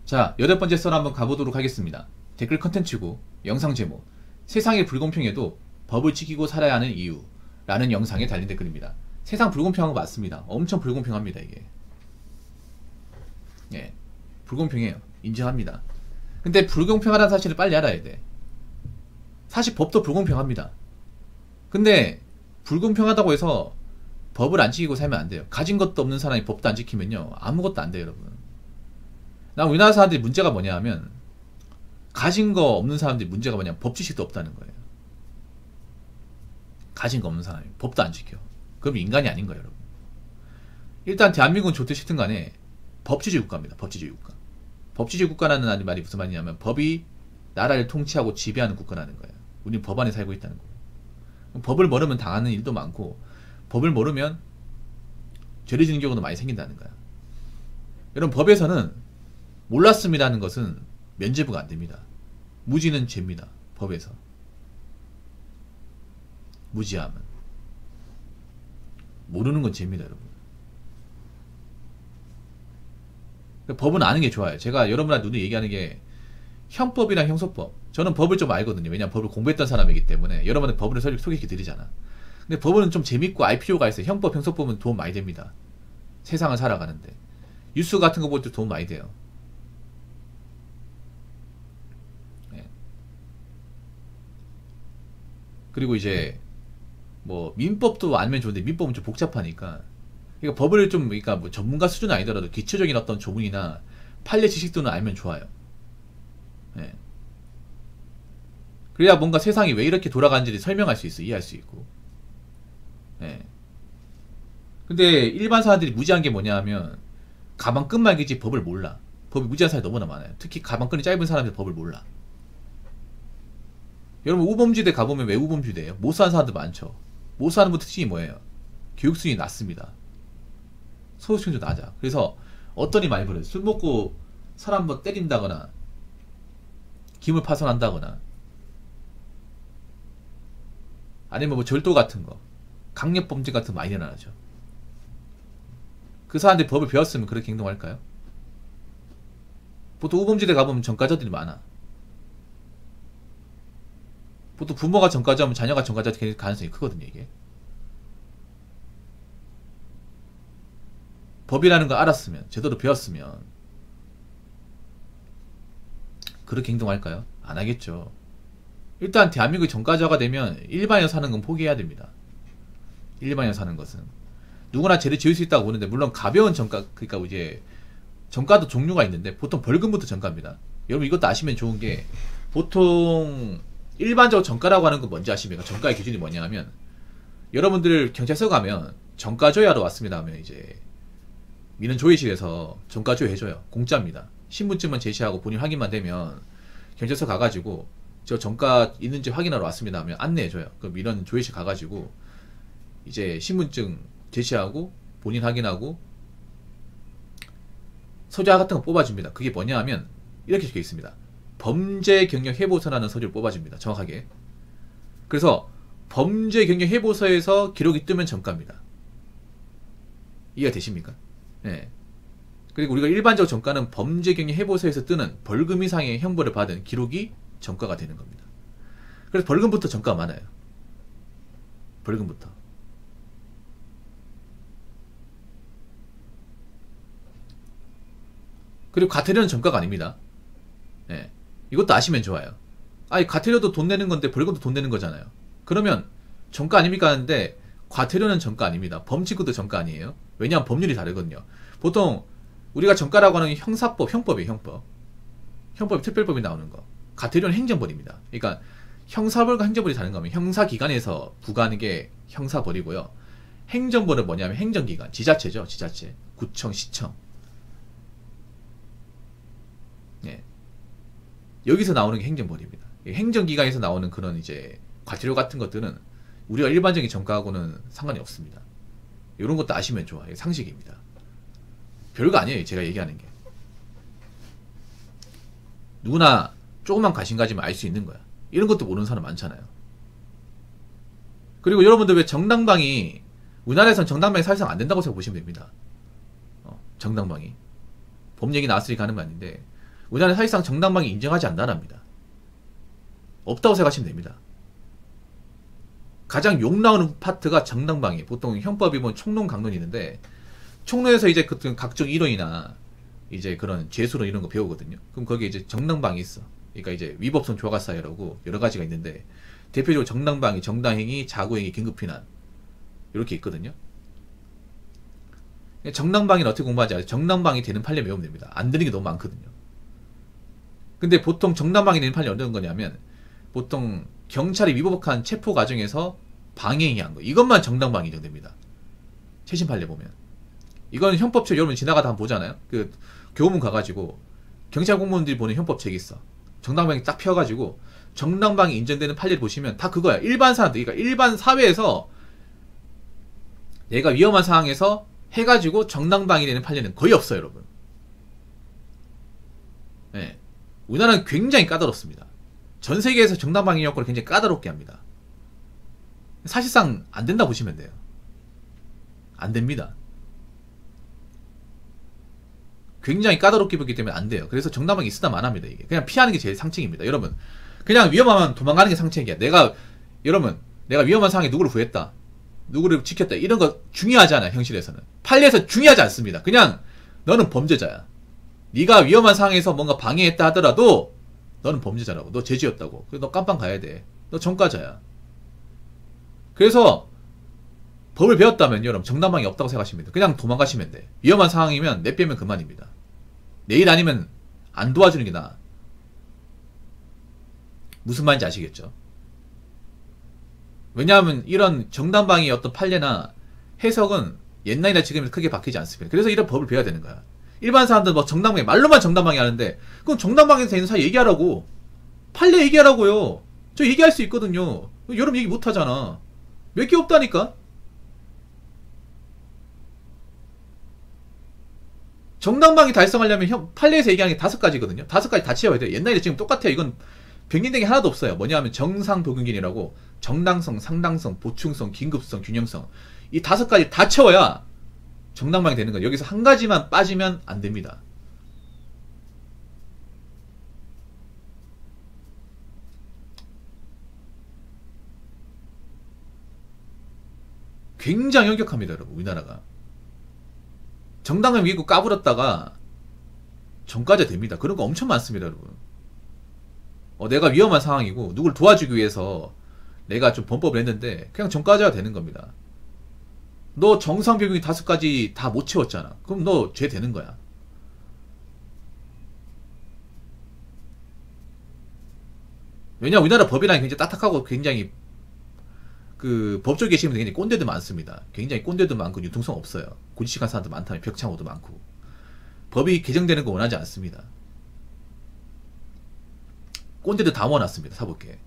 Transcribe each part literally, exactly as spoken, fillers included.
자, 여덟 번째 썰 한번 가보도록 하겠습니다. 댓글 컨텐츠고 영상 제목, 세상이 불공평해도 법을 지키고 살아야 하는 이유 라는 영상에 달린 댓글입니다. 세상 불공평한 거 맞습니다. 엄청 불공평합니다. 이게 예, 불공평해요. 인정합니다. 근데 불공평하다는 사실을 빨리 알아야 돼. 사실 법도 불공평합니다. 근데 불공평하다고 해서 법을 안 지키고 살면 안 돼요. 가진 것도 없는 사람이 법도 안 지키면요 아무것도 안 돼요. 여러분, 나 우리나라 사람들이 문제가 뭐냐 하면 가진 거 없는 사람들이 문제가 뭐냐, 법 지식도 없다는 거예요. 가진 거 없는 사람이 법도 안 지켜. 그럼 인간이 아닌 거예요. 여러분, 일단 대한민국은 좋든 싫든 간에 법치주의 국가입니다. 법치주의 국가. 법치주의 국가라는 말이 무슨 말이냐면 법이 나라를 통치하고 지배하는 국가라는 거예요. 우리는 법 안에 살고 있다는 거예요. 법을 모르면 당하는 일도 많고 법을 모르면 죄를 지는 경우도 많이 생긴다는 거야. 여러분, 법에서는 몰랐음이라는 것은 면죄부가 안 됩니다. 무지는 죄입니다. 법에서. 무지함은. 모르는 건 죄입니다. 여러분. 법은 아는 게 좋아요. 제가 여러분한테 눈에 얘기하는 게 형법이랑 형소법. 저는 법을 좀 알거든요. 왜냐면 법을 공부했던 사람이기 때문에 여러분한테 법을 소개시켜 드리잖아. 근데 법은 좀 재밌고 알 필요가 있어요. 형법, 형소법은 도움 많이 됩니다. 세상을 살아가는데. 뉴스 같은 거 볼 때 도움 많이 돼요. 네. 그리고 이제 뭐 민법도 알면 좋은데 민법은 좀 복잡하니까, 그러니까 법을 좀, 그러니까 뭐 전문가 수준은 아니더라도 기초적인 어떤 조문이나 판례 지식도는 알면 좋아요. 네. 그래야 뭔가 세상이 왜 이렇게 돌아가는지 설명할 수 있어, 이해할 수 있고. 네. 근데 일반 사람들이 무지한 게 뭐냐 하면 가방 끈말기지 법을 몰라. 법이 무지한 사람이 너무나 많아요. 특히 가방끈이 짧은 사람들이 법을 몰라. 여러분, 우범지대 가보면 왜 우범지대예요? 못 사는 사람들 많죠. 못 사는 분 특징이 뭐예요? 교육수준이 낮습니다. 소득층도 낮아. 그래서 어떤이 많이 벌어요. 술 먹고 사람 뭐 때린다거나 기물 파손한다거나 아니면 뭐 절도 같은 거, 강력범죄 같은 거 많이 일어나죠. 그 사람들이 법을 배웠으면 그렇게 행동할까요? 보통 우범지대 가보면 전과자들이 많아. 보통 부모가 전과자면 자녀가 전과자 될 가능성이 크거든요. 이게 법이라는 걸 알았으면, 제대로 배웠으면 그렇게 행동할까요? 안 하겠죠. 일단 대한민국이 전과자가 되면 일반인으로 사는 건 포기해야 됩니다. 일반인으로 사는 것은 누구나 죄를 지을 수 있다고 보는데, 물론 가벼운 전과, 그러니까 이제 전과도 종류가 있는데 보통 벌금부터 전과입니다. 여러분, 이것도 아시면 좋은 게, 보통 일반적으로 전과라고 하는 건 뭔지 아십니까? 전과의 기준이 뭐냐 하면, 여러분들 경찰서 가면 전과 조회하러 왔습니다 하면 이제 민원 조회실에서 전과 조회 해줘요. 공짜입니다. 신분증만 제시하고 본인 확인만 되면 경찰서 가가지고 저 전과 있는지 확인하러 왔습니다 하면 안내해줘요. 그럼 민원 조회실 가가지고 이제 신분증 제시하고 본인 확인하고 서류 같은 거 뽑아줍니다. 그게 뭐냐 하면 이렇게 적혀 있습니다. 범죄 경력 해보서라는 서류를 뽑아줍니다. 정확하게. 그래서 범죄 경력 해보서에서 기록이 뜨면 전과입니다. 이해가 되십니까? 네. 그리고 우리가 일반적으로 전과는 범죄 경력 해보서에서 뜨는 벌금 이상의 형벌을 받은 기록이 전과가 되는 겁니다. 그래서 벌금부터 전과가 많아요. 벌금부터. 그리고 과태료는 전과가 아닙니다. 예. 이것도 아시면 좋아요. 아니, 과태료도 돈 내는 건데 벌금도 돈 내는 거잖아요. 그러면 전과 아닙니까 하는데, 과태료는 전과 아닙니다. 범칙도 전과 아니에요. 왜냐하면 법률이 다르거든요. 보통 우리가 전과라고 하는 형사법, 형법이에요. 형법. 형법이 특별법이 나오는 거. 과태료는 행정벌입니다. 그러니까 형사벌과 행정벌이 다른 거면, 형사기관에서 부과하는 게 형사벌이고요. 행정벌은 뭐냐면 행정기관, 지자체죠. 지자체. 구청, 시청. 예. 여기서 나오는 게 행정벌입니다. 행정기관에서 나오는 그런 이제 과태료 같은 것들은 우리가 일반적인 전과하고는 상관이 없습니다. 이런 것도 아시면 좋아요. 상식입니다. 별거 아니에요. 제가 얘기하는 게. 누구나 조금만 관심 가지면 알 수 있는 거야. 이런 것도 모르는 사람 많잖아요. 그리고 여러분들 왜 정당방위, 우리나라에서는 정당방위 사실상 안 된다고 생각보시면 됩니다. 어, 정당방위. 법 얘기 나왔으니까 하는 거 아닌데, 우리나라는 사실상 정당방위 인정하지 않는 나라입니다. 없다고 생각하시면 됩니다. 가장 욕 나오는 파트가 정당방위. 보통 형법이 보면 총론 강론이 있는데 총론에서 이제 그 각종 이론이나 이제 그런 죄수론 이런 거 배우거든요. 그럼 거기에 이제 정당방위 있어. 그러니까 이제 위법성 조각사유라고 여러 가지가 있는데 대표적으로 정당방위, 정당행위, 자구행위, 긴급피난 이렇게 있거든요. 정당방위는 어떻게 공부하지 않아요? 정당방위 되는 판례 외우면 됩니다. 안 되는 게 너무 많거든요. 근데 보통 정당방위 되는 판례 어떤 거냐면 보통 경찰이 위법한 체포 과정에서 방해행위 한 거. 이것만 정당방위 인정됩니다. 최신 판례 보면. 이건 형법책 여러분 지나가다 한번 보잖아요. 그 교문 가가지고 경찰 공무원들이 보는 형법책이 있어. 정당방위 딱 펴가지고 정당방위 인정되는 판례를 보시면 다 그거야. 일반 사람들, 그러니까 일반 사회에서 얘가 위험한 상황에서 해가지고 정당방위 되는 판례는 거의 없어요, 여러분. 네. 우리나라는 굉장히 까다롭습니다. 전 세계에서 정당방위 여건을 굉장히 까다롭게 합니다. 사실상 안 된다 보시면 돼요. 안 됩니다. 굉장히 까다롭게 보기 때문에 안 돼요. 그래서 정당방위 있으다 만합니다. 이게 그냥 피하는 게 제일 상책입니다. 여러분, 그냥 위험하면 도망가는 게 상책이야. 내가 여러분, 내가 위험한 상황에 누구를 구했다, 누구를 지켰다, 이런 거 중요하지 않아요. 현실에서는 판례에서 중요하지 않습니다. 그냥 너는 범죄자야. 네가 위험한 상황에서 뭔가 방해했다 하더라도 너는 범죄자라고. 너 죄지었다고. 그래서 너 깜빵 가야 돼. 너 전과자야. 그래서 법을 배웠다면 여러분 정당방위 없다고 생각하시면 돼요. 그냥 도망가시면 돼. 위험한 상황이면 내빼면 그만입니다. 내일 아니면 안 도와주는 게 나아. 무슨 말인지 아시겠죠? 왜냐하면 이런 정당방위의 어떤 판례나 해석은 옛날이나 지금이나 크게 바뀌지 않습니다. 그래서 이런 법을 배워야 되는 거야. 일반 사람들 뭐 정당방위, 말로만 정당방위 하는데 그럼 정당방위에서 되는 사이 얘기하라고. 판례 얘기하라고요. 저 얘기할 수 있거든요. 여러분 얘기 못하잖아. 몇 개 없다니까? 정당방위 달성하려면 형 판례에서 얘기하는 게 다섯 가지거든요. 다섯 가지 다 채워야 돼요. 옛날에 지금 똑같아요. 이건 변경된 게 하나도 없어요. 뭐냐 하면 정상복용균이라고 정당성, 상당성, 보충성, 긴급성, 균형성, 이 다섯 가지 다 채워야 정당방위 되는 거예요. 여기서 한 가지만 빠지면 안 됩니다. 굉장히 엄격합니다, 여러분. 우리나라가 정당을 믿고 까불었다가 전과자 됩니다. 그런 거 엄청 많습니다, 여러분. 어, 내가 위험한 상황이고 누굴 도와주기 위해서 내가 좀 범법을 했는데 그냥 전과자가 되는 겁니다. 너 정상복용이 다섯 가지 다 못 채웠잖아. 그럼 너 죄 되는 거야. 왜냐면 우리나라 법이란 굉장히 딱딱하고 굉장히 그 법조 계시는 분들 굉장히 꼰대도 많습니다. 굉장히 꼰대도 많고 융통성 없어요. 고지식한 사람도 많다면 벽창호도 많고 법이 개정되는 거 원하지 않습니다. 꼰대도 다 모아놨습니다. 사법계에.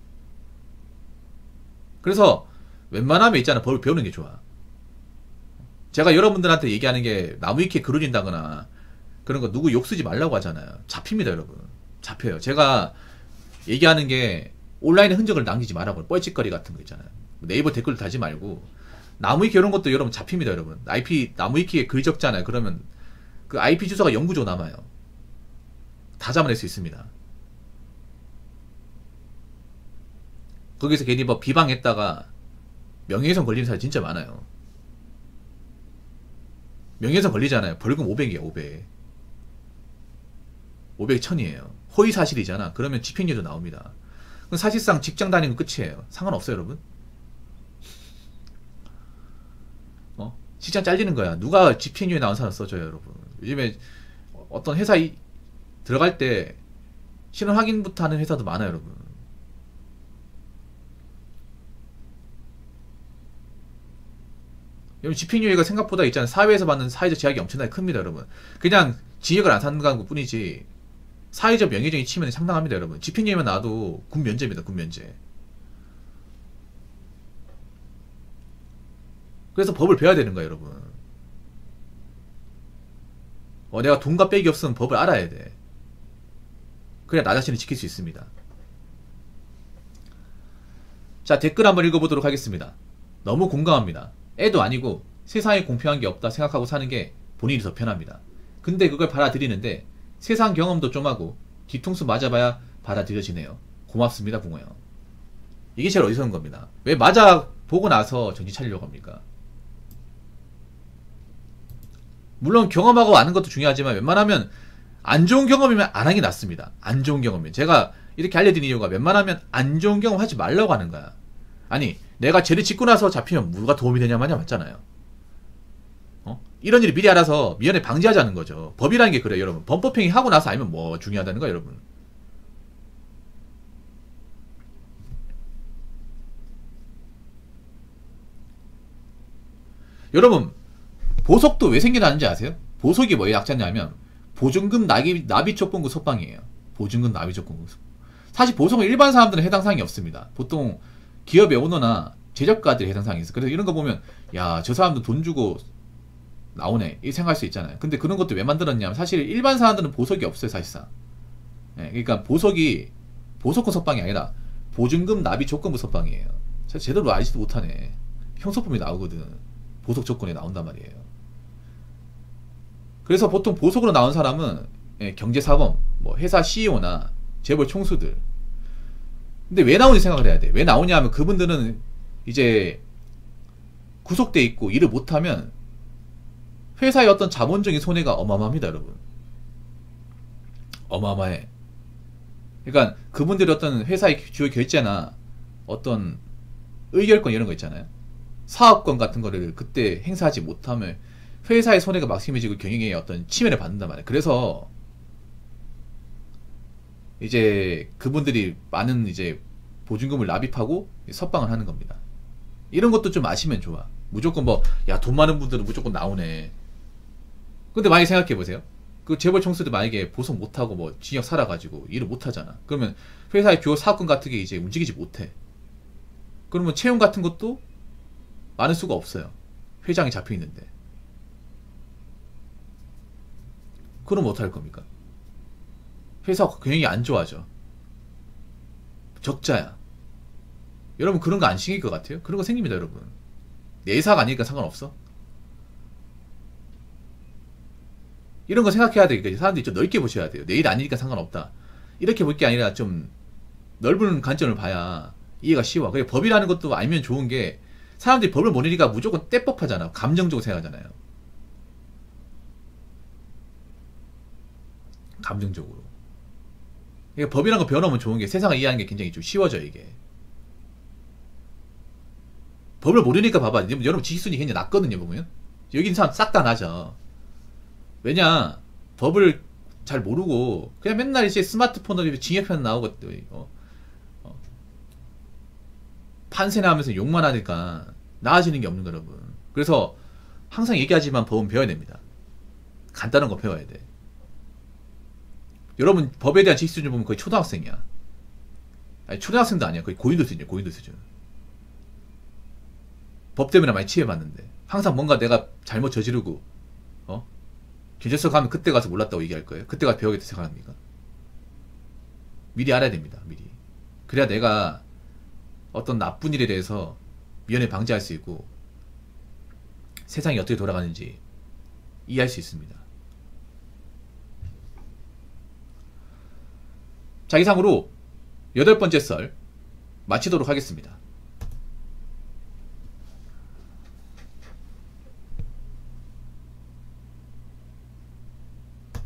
그래서 웬만하면 있잖아, 법을 배우는 게 좋아. 제가 여러분들한테 얘기하는 게 나무 위키에 글 올린다거나 그런 거 누구 욕 쓰지 말라고 하잖아요. 잡힙니다, 여러분. 잡혀요. 제가 얘기하는 게 온라인에 흔적을 남기지 말라고. 뻘짓거리 같은 거 있잖아요. 네이버 댓글 달지 말고. 나무위키 이런 것도 여러분 잡힙니다, 여러분. 아이피 나무위키에 글 적잖아요. 그러면 그 아이피 주소가 영 구조 남아요. 다 잡아낼 수 있습니다. 거기서 괜히 뭐 비방했다가 명예훼손 걸리는 사람 진짜 많아요. 명예훼손 걸리잖아요. 벌금 오백이에요, 오백. 오백 천이에요. 허위사실이잖아. 그러면 집행유예도 나옵니다. 그럼 사실상 직장 다니는 건 끝이에요. 상관없어요, 여러분. 어? 직장 잘리는 거야. 누가 집행유예 나온 사람 써줘요, 여러분. 요즘에 어떤 회사 이, 들어갈 때 신원 확인부터 하는 회사도 많아요, 여러분. 여러분, 집행유예가 생각보다 있잖아요. 사회에서 받는 사회적 제약이 엄청나게 큽니다, 여러분. 그냥 징역을 안 산다는 것 뿐이지 사회적 명예적인 침해는 상당합니다, 여러분. 집행유예만 나와도 군 면제입니다, 군 면제. 그래서 법을 배워야 되는 거야, 여러분. 어, 내가 돈과 빽이 없으면 법을 알아야 돼. 그래야 나 자신을 지킬 수 있습니다. 자, 댓글 한번 읽어보도록 하겠습니다. 너무 공감합니다. 애도 아니고 세상에 공평한 게 없다 생각하고 사는 게 본인이 더 편합니다. 근데 그걸 받아들이는데 세상 경험도 좀 하고 뒤통수 맞아봐야 받아들여지네요. 고맙습니다, 붕어 형. 이게 제일 어리석은 겁니다. 왜 맞아 보고 나서 정신 차리려고 합니까? 물론 경험하고 아는 것도 중요하지만 웬만하면 안 좋은 경험이면 안 하는 게 낫습니다. 안 좋은 경험이면. 제가 이렇게 알려드린 이유가 웬만하면 안 좋은 경험 하지 말라고 하는 거야. 아니 내가 죄를 짓고 나서 잡히면 뭐가 도움이 되냐 마냐 맞잖아요. 어? 이런 일이 미리 알아서 미연에 방지하자는 거죠. 법이라는 게 그래요, 여러분. 범법행위 하고 나서 알면 뭐 중요하다는 거야, 여러분. 여러분 보석도 왜 생겨나는지 아세요? 보석이 뭐의 약자냐면 보증금 납입, 납입조건부 소빵이에요. 보증금 납입조건부 소빵. 사실 보석은 일반 사람들은 해당 사항이 없습니다. 보통 기업의 오너나 제작가들이 해당 사항이 있어요. 그래서 이런 거 보면 야, 저 사람도 돈 주고 나오네 이 생각할 수 있잖아요. 근데 그런 것도 왜 만들었냐면 사실 일반 사람들은 보석이 없어요, 사실상. 네, 그러니까 보석이 보석권 소빵이 아니라 보증금 납입조건부 소빵이에요. 제대로 알지도 못하네. 형사법이 나오거든. 보석 조건에 나온단 말이에요. 그래서 보통 보석으로 나온 사람은 예, 경제사범, 뭐 회사 씨이오나 재벌 총수들. 근데 왜 나오는지 생각을 해야 돼. 왜 나오냐 하면 그분들은 이제 구속돼 있고 일을 못하면 회사의 어떤 자본적인 손해가 어마어마합니다, 여러분. 어마어마해. 그러니까 그분들이 어떤 회사의 주요 결제나 어떤 의결권 이런 거 있잖아요. 사업권 같은 거를 그때 행사하지 못하면 회사의 손해가 막심해지고 경영에 어떤 침해를 받는단 말이에요. 그래서 이제 그분들이 많은 이제 보증금을 납입하고 석방을 하는 겁니다. 이런 것도 좀 아시면 좋아. 무조건 뭐 야, 돈 많은 분들은 무조건 나오네. 근데 만약에 생각해보세요. 그 재벌 총수들 만약에 보석 못하고 뭐 징역 살아가지고 일을 못하잖아. 그러면 회사의 주요 사업권 같은 게 이제 움직이지 못해. 그러면 채용 같은 것도 많을 수가 없어요. 회장이 잡혀있는데. 그럼 어떡할 겁니까? 회사 경영이 안 좋아져. 적자야. 여러분 그런 거 안 생길 것 같아요? 그런 거 생깁니다, 여러분. 내 회사가 아니니까 상관없어? 이런 거 생각해야 되니까 사람들이 좀 넓게 보셔야 돼요. 내 일 아니니까 상관없다. 이렇게 볼 게 아니라 좀 넓은 관점을 봐야 이해가 쉬워. 그리고 법이라는 것도 알면 좋은 게 사람들이 법을 모르니까 무조건 떼법하잖아. 감정적으로 생각하잖아요. 감정적으로. 그러니까 법이라는 거 배워놓으면 좋은 게 세상을 이해하는 게 굉장히 좀 쉬워져요, 이게. 법을 모르니까 봐봐. 여러분 지식수준이 굉장히 낮거든요, 보면. 여기 있는 사람 싹 다 낮아. 왜냐, 법을 잘 모르고 그냥 맨날 이제 스마트폰으로 징역편 나오고 어, 어, 판세나 하면서 욕만 하니까 나아지는 게 없는 거, 여러분. 그래서 항상 얘기하지만 법은 배워야 됩니다. 간단한 거 배워야 돼. 여러분 법에 대한 지식 수준 보면 거의 초등학생이야. 아니, 초등학생도 아니야. 거의 고인도 수준이야, 고인도 수준. 법 때문에 많이 치해봤는데 항상 뭔가 내가 잘못 저지르고 어? 경찰서 가면 그때 가서 몰랐다고 얘기할 거예요? 그때 가서 배우겠다 생각합니까? 미리 알아야 됩니다, 미리. 그래야 내가 어떤 나쁜 일에 대해서 미연에 방지할 수 있고 세상이 어떻게 돌아가는지 이해할 수 있습니다. 자, 이상으로 여덟 번째 썰 마치도록 하겠습니다.